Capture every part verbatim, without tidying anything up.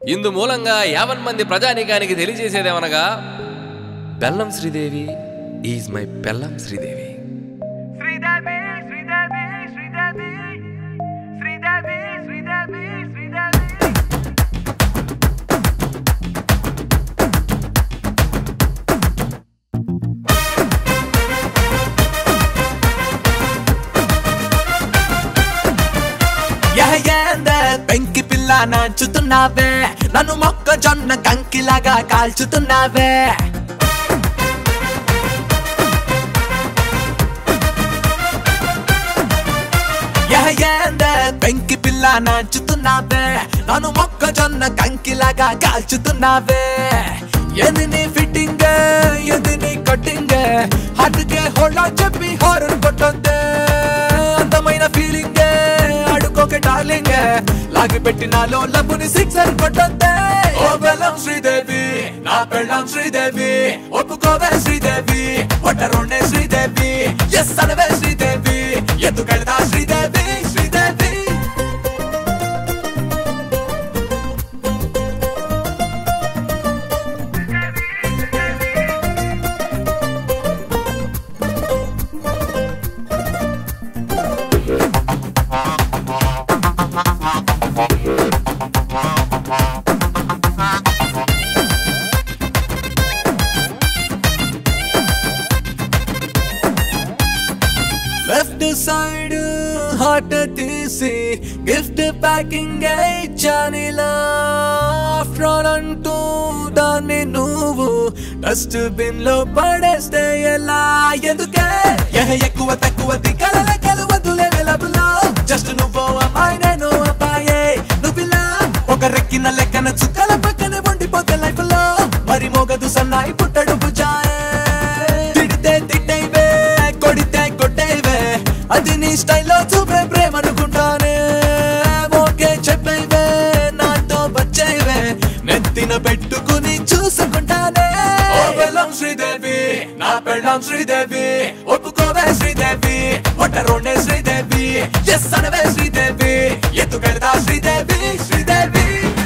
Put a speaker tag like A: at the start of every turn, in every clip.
A: ఇందు మూలంగా యావన్ మంది ప్రజానీకానికి తెలియజేసేదేమనగా బెల్లం శ్రీదేవి ఈజ్ మై బెల్లం శ్రీదేవి.
B: శ్రీదేవి శ్రీదేవి శ్రీదేవి శ్రీదేవి శ్రీదేవి శ్రీదేవి
C: పెంకి పిల్ల నాచుతున్నావే, నన్ను మొక్కజొన్న కంకిలాగా కాల్చుతున్నావే. పెంకి పిల్ల నాచుతున్నావే, నన్ను మొక్కజొన్న కంకిలాగా కాల్చుతున్నావే. ఎది నీ ఫిట్టింగ్ ఎది నీ కట్టింగ్, హట్టుకే హోళ్ళ చెప్పి హారన్ కొట్టొద్దే. అందమైన ఫీలింగ్ అడుకోకే డార్లింగ్, లాగి పెట్టినాలో లబ్బుని సిక్సర్ కొట్టొద్దే. ఓ బెల్లం శ్రీదేవి నా పెళ్ళం శ్రీదేవి, ఒప్పుకోవే శ్రీదేవి ఒట్టరుండే శ్రీదేవి. ఎస్ అనవే శ్రీదేవి, ఎందుకెళ్దా Sridevi Sridevi. Left side heart తీసి గిఫ్ట్ ప్యాకింగ్ ఇచ్చానిలా. ఆఫ్టర్ ఆల్ అంటూ దాన్ని నువ్వు డస్ట్ బిన్ లో పడేస్తే ఎలా? ఎందుకే ఎక్కువ తక్కువ దిక్కల లెక్కలు వద్దులే వెలబులో. జస్ట్ నువ్వు అమ్మాయి నేను అబ్బాయే, నువ్విలా ఒక రెక్కిన లెక్కన చుక్కల పక్కన ఉండిపోతే లైఫ్ లో. మరి మోగదు సన్నాయి పుట్టడు బుజాయే. తిడితే తిట్టేవే కొడితే కొట్టేవే, అది నీ స్టైల్లో చూపే ప్రేమ అనుకుంటానే. ఓకే చెప్పేవే నాతో వచ్చేవే, నెత్తిన పెట్టుకుని చూసుకుంటానే. ఓ బెల్లం శ్రీదేవి నా పెళ్ళం శ్రీదేవి, ఒప్పుకోవే శ్రీదేవి ఒట్టరుండే శ్రీదేవి. ఎస్ అనవే శ్రీదేవి, ఎత్తుకెళ్తా శ్రీదేవి శ్రీదేవి.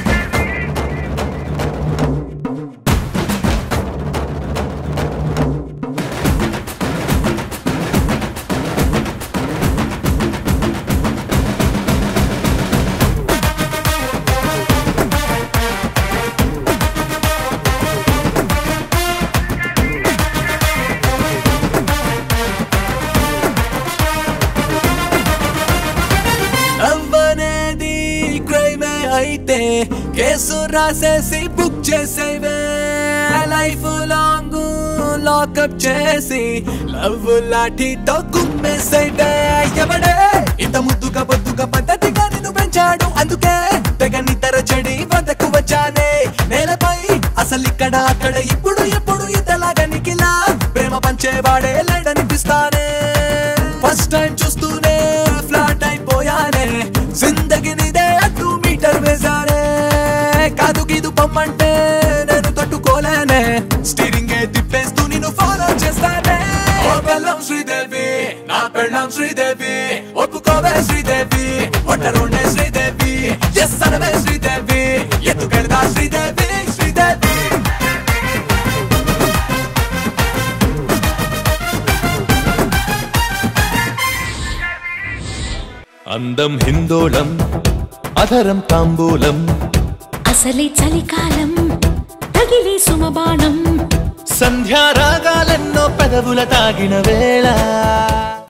C: అవ్వనేది క్రైమే అయితే కేసు రాసేసి బుక్ చేసేవే. లైఫ్ లాంగ్ లాకప్ చేసి లవ్ లాఠీతో కుమ్మేసేవే. ఎవడే ఇంత ముద్దుగా బొద్దుగా పద్ధతిగా నిన్ను పెంచాడు, అందుకే తెగని తర చెడి వద్దకు వచ్చానే. నేలపై అసలు ఇక్కడ అక్కడ ఇప్పుడు ఎప్పుడు ఇంతలాగా నికిలా ప్రేమ పంచేవాడే లేడనిపిస్తానే. ఫస్ట్ టైం చూస్తూనే ఫ్లాట్ అయిపోయానే, జిందగీ నీదే అటు మీటర్ వేసానే. కాదు గీదు పొమ్మంటే నేను తట్టుకోలేనే, స్టీరింగ్ తిప్పేస్తూ నిన్ను ఫాలో చేస్తానే. ఓ బెల్లం శ్రీదేవి నా పెళ్ళం శ్రీదేవి, ఒప్పుకోవే శ్రీదేవి ఒట్టరుండే శ్రీదేవి. ఎస్ అనవే శ్రీదేవి, ఎత్తుకెళ్దా శ్రీదేవి శ్రీదేవి.
D: అందం హిందోళం అధరం తాంబూలం,
E: అసలే చలికాలం తగిలే సుమబాణం.
D: సంధ్యారాగాలెన్నో పెదవుల తాగిన వేళ